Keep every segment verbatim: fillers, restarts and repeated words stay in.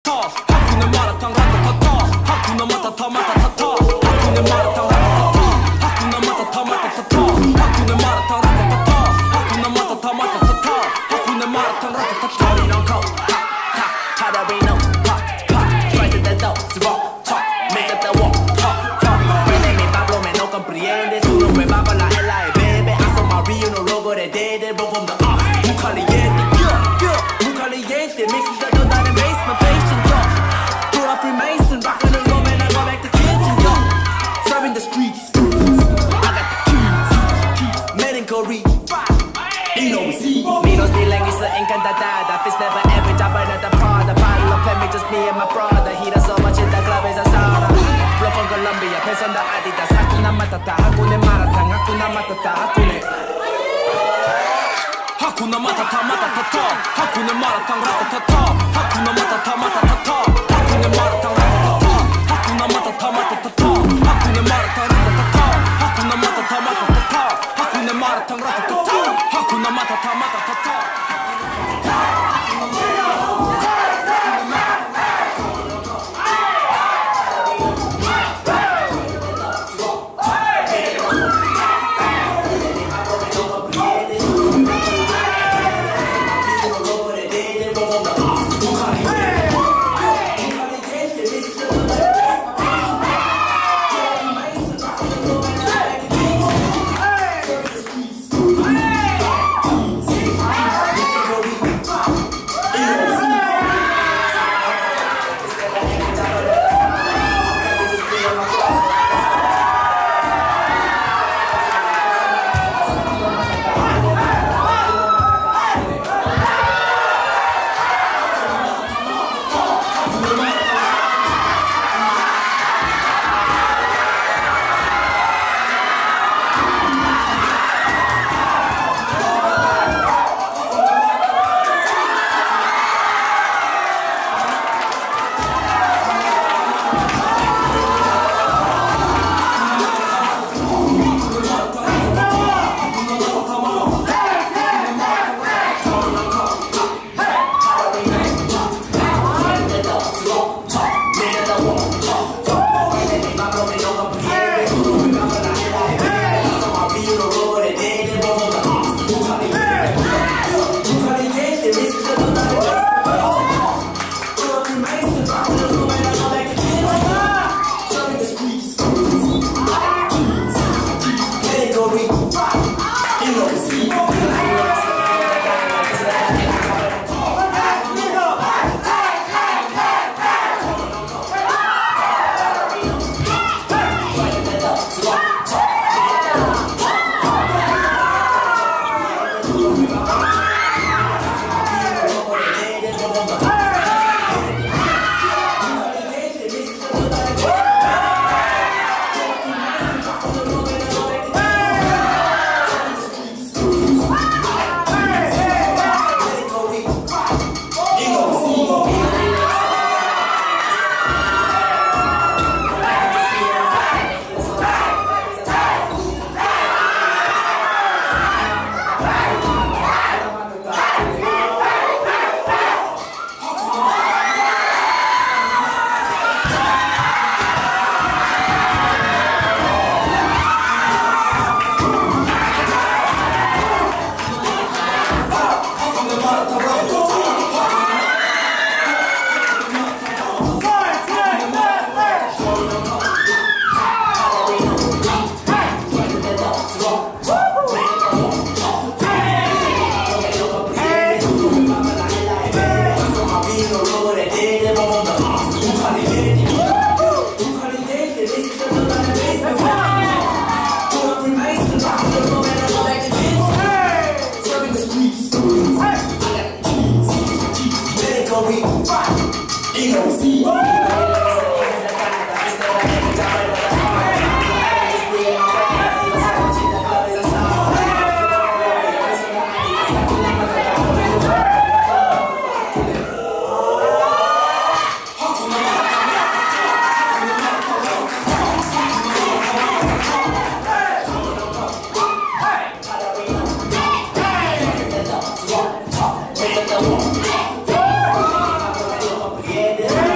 라타타타 하쿠네 마라탕 라타타타 하쿠네 마타타 마타타타 하쿠네 마라탕 라타타타 하쿠네 마타타 마타타타 하쿠네 마라탕 라타타타 하쿠네 마타타 마타타타 하쿠네 마라탕 라타타타 Party don't go Ha ha How do we know Ha ha Try to the dough Swap Chop Mix up the walk Ha ha Viene mi Pablo me no comprende Tú no me va pa la L A baby I saw my Rio no robo de dead Bro from the off Muy caliente Yeah yeah Muy caliente Mixes the dough down in basement Patient yo Pull up Freemason Rockin' the room and I go back to kitchen yo Serving the streets I got the keys Made in Korea You know we see Me no stealing is the encantada Fish never ever jumping at the pod The bottle of me just me and my brother He does so much in the club is a sauna Flow from Colombia, pants on the Adidas Hakuna Matata, Hakune Maratang Hakuna Matata, Hakune Hakuna Matata, Matatata Hakune Maratang, Ratatata Hakuna Matata, Matatata Hakune Maratang, Ratatata Hakuna Matata, Matatata Hakune Maratang, Ratatata Hakuna Matata, Matatata Hakune Maratang, Ratatata Hakuna Matata, Matatata Yeah.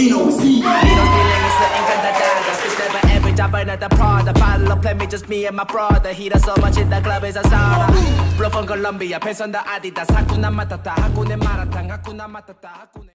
ain't always seen. 이런 feelings encantada. Bitch never ever job another Prada. Bottle of play me just me and my brother. Heat us so much in the club is a sauna. Blow from Colombia, peso on the Adidas. Hakuna Matata, Hakuna Maratang, Hakuna Matata, Hakuna